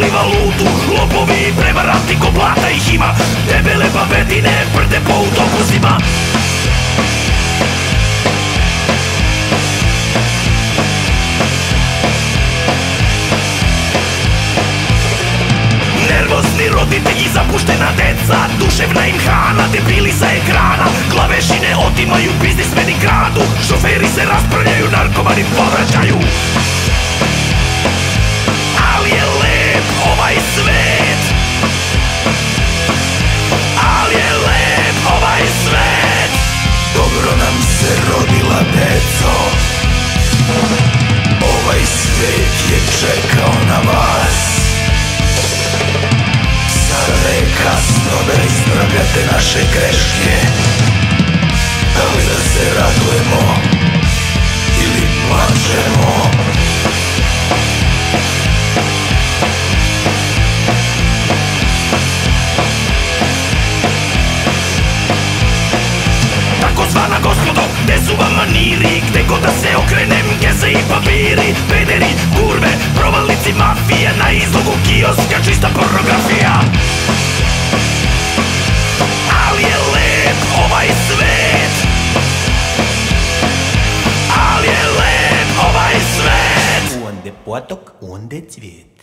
krali valutu, lopovi i prevaranti, ko blata ih ima. Debele babetine prde po autobusima. Nervozni roditelji, zapuštena deca, duševna im hrana, debili sa ekrana. Glavešine otimaju, biznismeni kradu, šoferi se raspravljaju, narkomani povraćaju. Ali je lep ovaj svet, ali je lep ovaj svet. Dobro nam se rodila deco, ovaj svet je čekao na vas. Sada je kasno da ispravljate naše greške. Da li da se radujemo ili plačemo? Takozvana gospodo, gde su vam maniri? Gde god da se okrenem, kese i papiri. Pederi, kurve, provalnici, mafija. Na izlogu kioska čista pornografija. Ali je lep ovaj svet, ali je lep ovaj svet. Onde potok, onde cvijet.